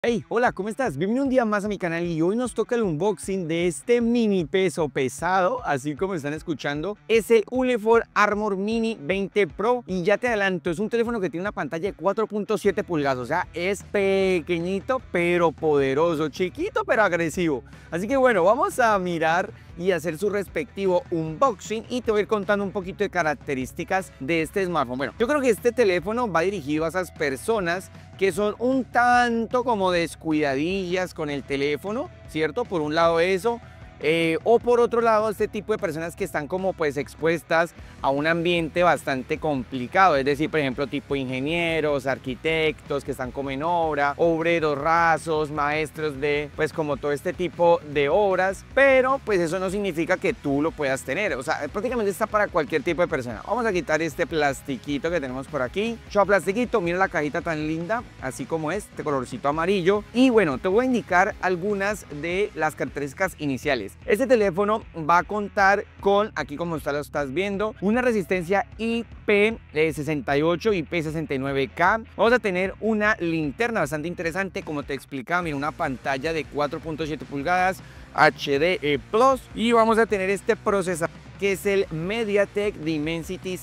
Hey, hola, ¿cómo estás? Bienvenido un día más a mi canal y hoy nos toca el unboxing de este mini peso pesado, así como están escuchando. Es el Ulefone Armor Mini 20 Pro y ya te adelanto, es un teléfono que tiene una pantalla de 4.7 pulgadas, o sea, es pequeñito pero poderoso, chiquito pero agresivo. Así que bueno, vamos a mirar y hacer su respectivo unboxing y te voy a ir contando un poquito de características de este smartphone. Bueno, yo creo que este teléfono va dirigido a esas personas que son un tanto como descuidadillas con el teléfono, ¿cierto? Por un lado eso, o por otro lado este tipo de personas que están como pues expuestas a un ambiente bastante complicado, es decir, por ejemplo, tipo ingenieros, arquitectos que están como en obra, obreros rasos, maestros de pues como todo este tipo de obras, pero pues eso no significa que tú lo puedas tener, o sea, prácticamente está para cualquier tipo de persona. Vamos a quitar este plastiquito que tenemos por aquí, chao plastiquito, mira la cajita tan linda, así como es, este colorcito amarillo, y bueno, te voy a indicar algunas de las características iniciales. Este teléfono va a contar con, aquí como lo estás viendo, una resistencia IP68 y IP69K. Vamos a tener una linterna bastante interesante, como te explicaba, mira, una pantalla de 4.7 pulgadas HDE Plus, y vamos a tener este procesador que es el MediaTek Dimensity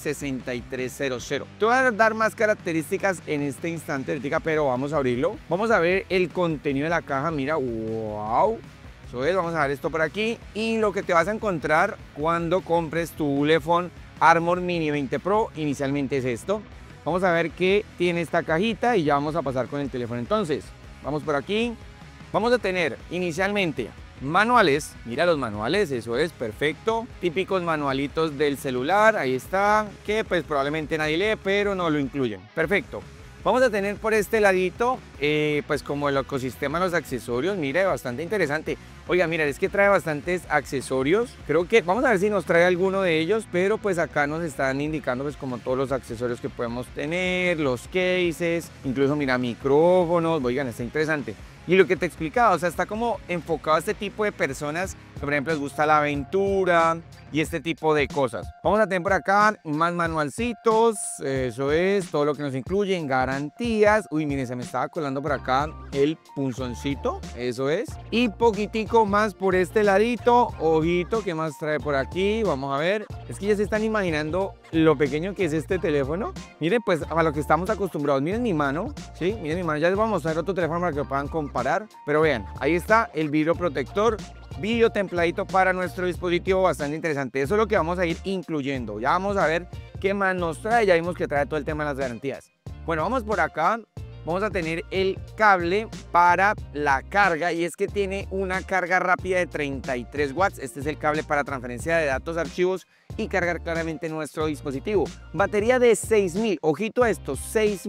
6300. Te voy a dar más características en este instante, pero vamos a abrirlo. Vamos a ver el contenido de la caja, mira, wow. Eso es, vamos a ver esto por aquí y lo que te vas a encontrar cuando compres tu Ulefone Armor Mini 20 Pro inicialmente es esto. Vamos a ver qué tiene esta cajita y ya vamos a pasar con el teléfono. Entonces, vamos por aquí. Vamos a tener inicialmente manuales, mira los manuales, eso es, perfecto. Típicos manualitos del celular, ahí está, que pues probablemente nadie lee, pero no lo incluyen. Perfecto. Vamos a tener por este ladito, pues como el ecosistema de los accesorios, mire, bastante interesante. Oiga, mira, es que trae bastantes accesorios. Creo que, vamos a ver si nos trae alguno de ellos, pero pues acá nos están indicando pues como todos los accesorios que podemos tener, los cases, incluso mira, micrófonos, oigan, está interesante. Y lo que te explicaba, o sea, está como enfocado a este tipo de personas que, por ejemplo, les gusta la aventura y este tipo de cosas. Vamos a tener por acá más manualcitos, eso es, todo lo que nos incluyen, garantías. Uy, miren, se me estaba colando por acá el punzoncito, eso es. Y poquitico más por este ladito, ojito, ¿qué más trae por aquí? Vamos a ver, es que ya se están imaginando lo pequeño que es este teléfono. Miren, pues a lo que estamos acostumbrados, miren mi mano, ¿sí? Miren mi mano, ya les vamos a mostrar otro teléfono para que lo puedan comparar. Pero vean, ahí está el vidrio protector, vidrio templadito para nuestro dispositivo, bastante interesante. Eso es lo que vamos a ir incluyendo. Ya vamos a ver qué más nos trae. Ya vimos que trae todo el tema de las garantías. Bueno, vamos por acá. Vamos a tener el cable para la carga y es que tiene una carga rápida de 33 watts. Este es el cable para transferencia de datos, archivos y cargar claramente nuestro dispositivo. Batería de 6000, ojito a esto,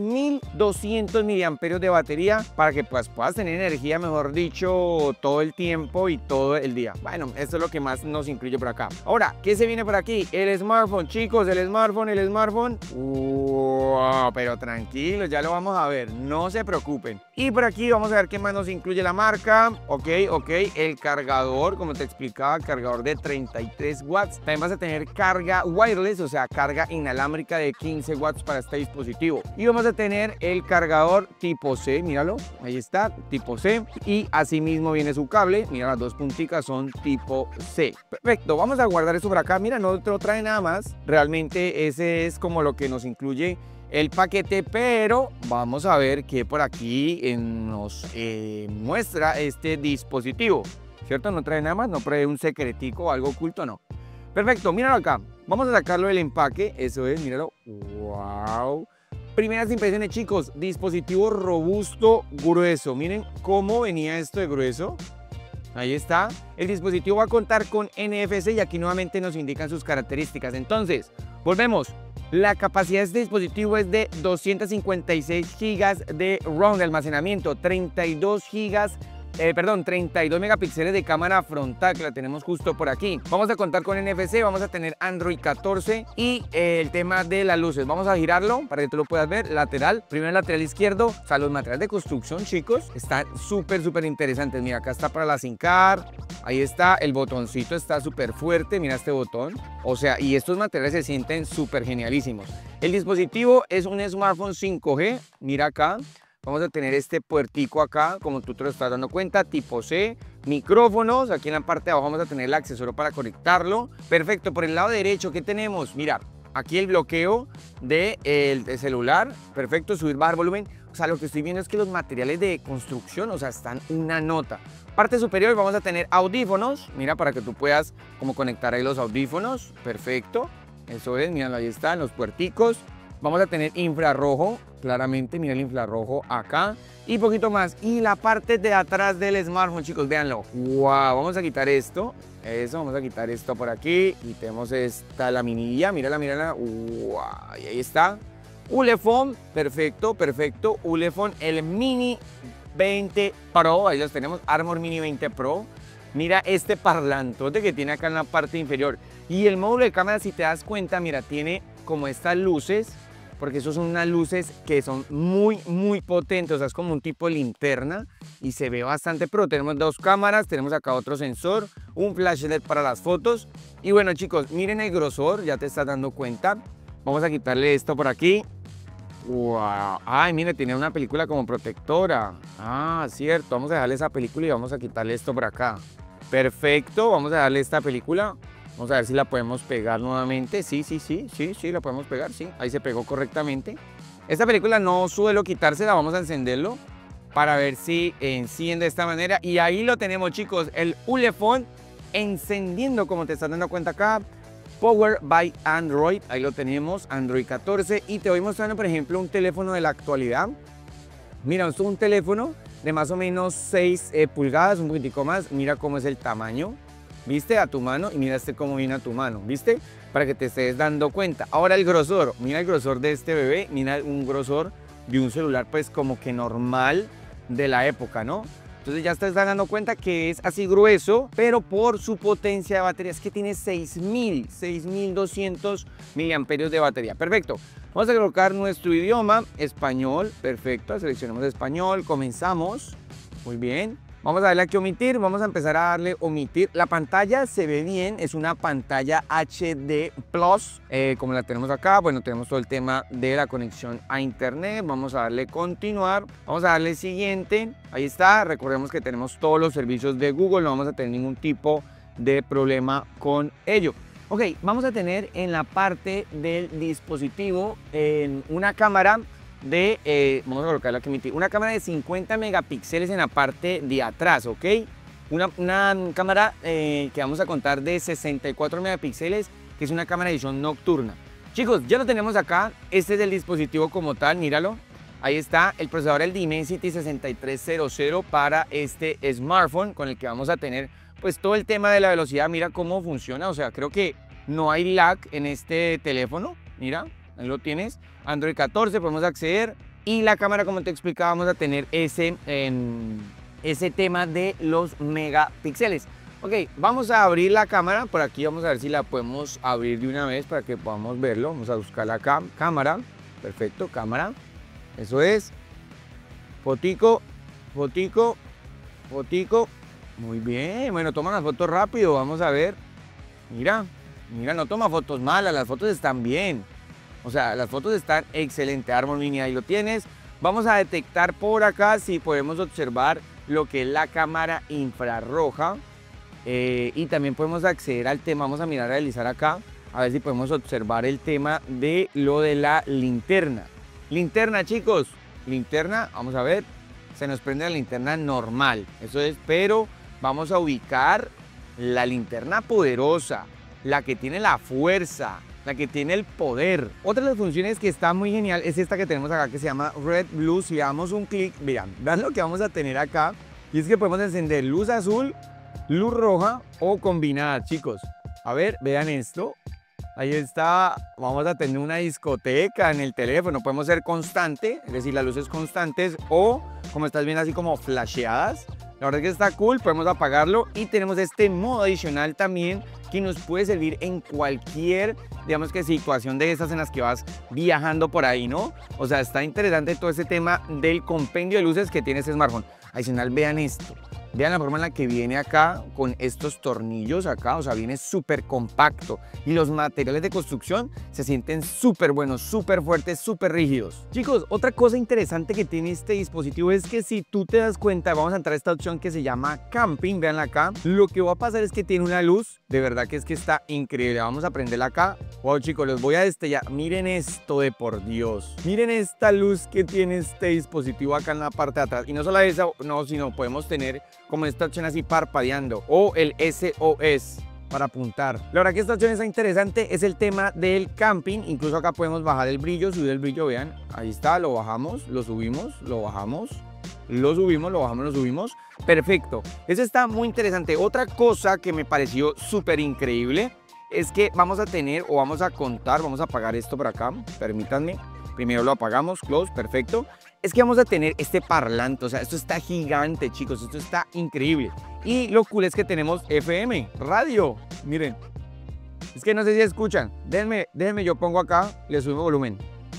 6200 miliamperios de batería para que pues, puedas tener energía, mejor dicho, todo el tiempo y todo el día. Bueno, esto es lo que más nos incluye por acá. Ahora, ¿qué se viene por aquí? El smartphone, chicos, el smartphone. Wow, pero tranquilos, ya lo vamos a ver, no se preocupen. Y por aquí vamos a ver qué más nos incluye la marca. Ok, el cargador, como te explicaba, cargador de 33 watts. También vas a tener carga wireless, o sea, carga inalámbrica de 15 watts para este dispositivo. Y vamos a tener el cargador tipo C, míralo, ahí está, tipo C. Y así mismo viene su cable, mira, las dos punticas son tipo C. Perfecto, vamos a guardar eso por acá. Mira, no te lo trae nada más. Realmente ese es como lo que nos incluye el paquete, pero vamos a ver qué por aquí nos muestra este dispositivo, ¿cierto? No trae nada más, no trae un secretico o algo oculto, no. Perfecto, míralo acá. Vamos a sacarlo del empaque, eso es, míralo. Wow. Primeras impresiones, chicos, dispositivo robusto, grueso. Miren cómo venía esto de grueso. Ahí está. El dispositivo va a contar con NFC y aquí nuevamente nos indican sus características. Entonces, volvemos. La capacidad de este dispositivo es de 256 GB de ROM de almacenamiento, 32 megapíxeles de cámara frontal, que la tenemos justo por aquí. Vamos a contar con NFC, vamos a tener Android 14 y el tema de las luces. Vamos a girarlo para que tú lo puedas ver. Lateral, primero el lateral izquierdo. O sea, los materiales de construcción, chicos, están súper interesantes. Mira, acá está para la SIM card. Ahí está, el botoncito está súper fuerte. Mira este botón. O sea, y estos materiales se sienten súper genialísimos. El dispositivo es un smartphone 5G. Mira acá. vamos a tener este puertico acá, como tú te lo estás dando cuenta, tipo C, micrófonos, aquí en la parte de abajo vamos a tener el accesorio para conectarlo. Perfecto, por el lado derecho, ¿qué tenemos? Mira, aquí el bloqueo del celular, perfecto, subir, bajar volumen. O sea, lo que estoy viendo es que los materiales de construcción, o sea, están una nota. Parte superior vamos a tener audífonos, mira, para que tú puedas como conectar ahí los audífonos, perfecto. Eso es, mira, ahí están los puerticos. Vamos a tener infrarrojo, claramente, mira el infrarrojo acá. Y poquito más. Y la parte de atrás del smartphone, chicos, véanlo. Wow, vamos a quitar esto. Eso, vamos a quitar esto por aquí. Quitemos esta laminilla, mírala, mírala. Wow, y ahí está. Ulefone, perfecto, perfecto. Ulefone, el Mini 20 Pro, ahí los tenemos, Armor Mini 20 Pro. Mira este parlantote que tiene acá en la parte inferior. Y el módulo de cámara, si te das cuenta, mira, tiene como estas luces, porque esos son unas luces que son muy potentes, o sea, es como un tipo de linterna y se ve bastante pro. Tenemos dos cámaras, tenemos acá otro sensor, un flash LED para las fotos. Y bueno, chicos, miren el grosor, ya te estás dando cuenta. Vamos a quitarle esto por aquí. Wow. Ay, mire, tiene una película como protectora. Ah, cierto. Vamos a dejarle esa película y vamos a quitarle esto por acá. Perfecto. Vamos a darle esta película. Vamos a ver si la podemos pegar nuevamente. Sí, la podemos pegar, sí. Ahí se pegó correctamente. Esta película no suelo quitársela. Vamos a encenderlo para ver si enciende de esta manera. Y ahí lo tenemos, chicos. El Ulefone encendiendo, como te estás dando cuenta acá. Power by Android, ahí lo tenemos, Android 14. Y te voy mostrando, por ejemplo, un teléfono de la actualidad. Mira, esto es un teléfono de más o menos 6 pulgadas, un poquitico más. Mira cómo es el tamaño, ¿viste? A tu mano, y mira este cómo viene a tu mano, ¿viste? Para que te estés dando cuenta. Ahora el grosor, mira el grosor de este bebé, mira un grosor de un celular pues como que normal de la época, ¿no? Entonces ya te estás dando cuenta que es así grueso, pero por su potencia de batería, es que tiene 6200 miliamperios de batería. Perfecto. Vamos a colocar nuestro idioma, español. Perfecto, seleccionamos español, comenzamos. Muy bien. Vamos a darle aquí omitir, vamos a empezar a darle omitir. La pantalla se ve bien, es una pantalla HD Plus, como la tenemos acá. Bueno, tenemos todo el tema de la conexión a internet. Vamos a darle continuar, vamos a darle siguiente. Ahí está, recordemos que tenemos todos los servicios de Google, no vamos a tener ningún tipo de problema con ello. Ok, vamos a tener en la parte del dispositivo una cámara vamos a colocarla aquí, una cámara de 50 megapíxeles en la parte de atrás, ¿ok? Una cámara que vamos a contar de 64 megapíxeles, que es una cámara de edición nocturna. Chicos, ya lo tenemos acá, este es el dispositivo como tal, míralo. Ahí está el procesador, el Dimensity 6300 para este smartphone, con el que vamos a tener pues todo el tema de la velocidad. Mira cómo funciona, o sea, creo que no hay lag en este teléfono, mira. Ahí lo tienes, Android 14, podemos acceder. Y la cámara, como te explicaba, vamos a tener ese tema de los megapíxeles. Ok, vamos a abrir la cámara. Por aquí vamos a ver si la podemos abrir de una vez para que podamos verlo. Vamos a buscar la cámara. Perfecto, cámara. Eso es. Fotico, fotico, fotico. Muy bien, bueno, toma las fotos rápido. Vamos a ver. Mira, mira, no toma fotos malas, las fotos están bien. O sea, las fotos están excelentes. Armor Mini, ahí lo tienes. Vamos a detectar por acá si podemos observar lo que es la cámara infrarroja. Y también podemos acceder al tema. Vamos a mirar, a realizar acá. A ver si podemos observar el tema de lo de la linterna. Linterna, chicos. Linterna, vamos a ver. Se nos prende la linterna normal. Eso es, pero vamos a ubicar la linterna poderosa. La que tiene la fuerza. La que tiene el poder. Otra de las funciones que está muy genial es esta que tenemos acá, que se llama Red Blue. Si le damos un clic, vean lo que vamos a tener acá. Y es que podemos encender luz azul, luz roja o combinada, chicos. A ver, vean esto. Ahí está. Vamos a tener una discoteca en el teléfono. Podemos ser constante, es decir, las luces constantes, o como estás viendo, así como flasheadas. La verdad es que está cool, podemos apagarlo. Y tenemos este modo adicional también, que nos puede servir en cualquier, digamos que situación de esas en las que vas viajando por ahí, ¿no? O sea, está interesante todo ese tema del compendio de luces que tiene este smartphone. Adicional, vean esto. Vean la forma en la que viene acá con estos tornillos acá, o sea, viene súper compacto. Y los materiales de construcción se sienten súper buenos, súper fuertes, súper rígidos. Chicos, otra cosa interesante que tiene este dispositivo es que si tú te das cuenta, vamos a entrar a esta opción que se llama Camping, veanla acá. Lo que va a pasar es que tiene una luz, de verdad que está increíble. Vamos a prenderla acá. Wow, chicos, les voy a destellar. Miren esto de por Dios. Miren esta luz que tiene este dispositivo acá en la parte de atrás. Y no solo eso, no, sino podemos tener como esta opción así parpadeando o el SOS para apuntar. La verdad que esta opción está interesante, es el tema del camping. Incluso acá podemos bajar el brillo, subir el brillo, vean, ahí está, lo bajamos, lo subimos, lo bajamos, lo subimos, lo bajamos, lo subimos. Perfecto, eso está muy interesante. Otra cosa que me pareció súper increíble es que vamos a tener o vamos a contar, vamos a apagar esto por acá, permítanme. Primero lo apagamos, close, perfecto. Es que vamos a tener este parlante, o sea, esto está gigante, chicos, esto está increíble. Y lo cool es que tenemos FM, radio, miren. Es que no sé si escuchan, déjenme, yo pongo acá, le subo volumen.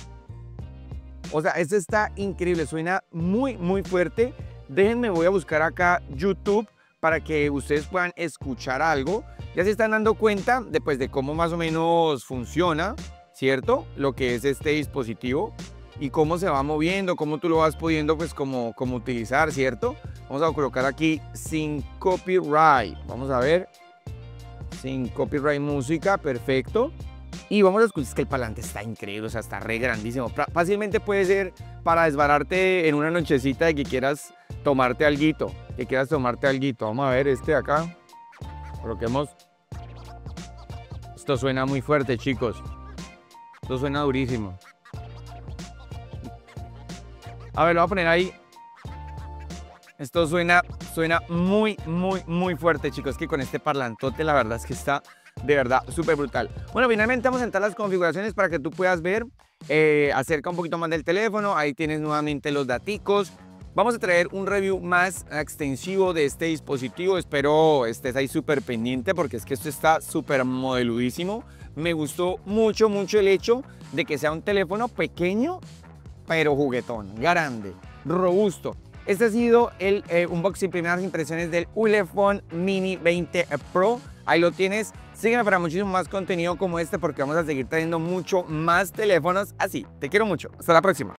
O sea, esto está increíble, suena muy, muy fuerte. Déjenme, voy a buscar acá YouTube para que ustedes puedan escuchar algo. Ya se están dando cuenta de cómo más o menos funciona, ¿cierto? Lo que es este dispositivo y cómo se va moviendo, cómo tú lo vas pudiendo pues como utilizar, ¿cierto? Vamos a colocar aquí sin copyright, vamos a ver, sin copyright música, perfecto. Y vamos a escuchar, es que el parlante está increíble, o sea, está re grandísimo. Fácilmente puede ser para desbararte en una nochecita de que quieras tomarte alguito, Vamos a ver este de acá, coloquemos. Esto suena muy fuerte, chicos. Esto suena durísimo. A ver, lo voy a poner ahí. Esto suena muy, muy, muy fuerte, chicos. Que con este parlantote la verdad es que está de verdad súper brutal. Bueno, finalmente vamos a entrar a las configuraciones para que tú puedas ver acerca un poquito más del teléfono. Ahí tienes nuevamente los daticos. Vamos a traer un review más extensivo de este dispositivo. Espero estés ahí súper pendiente porque es que esto está súper modeludísimo. Me gustó mucho, mucho el hecho de que sea un teléfono pequeño, pero juguetón, grande, robusto. Este ha sido el unboxing, primeras impresiones del Ulefone Mini 20 Pro. Ahí lo tienes. Sígueme para muchísimo más contenido como este porque vamos a seguir trayendo mucho más teléfonos así. Te quiero mucho. Hasta la próxima.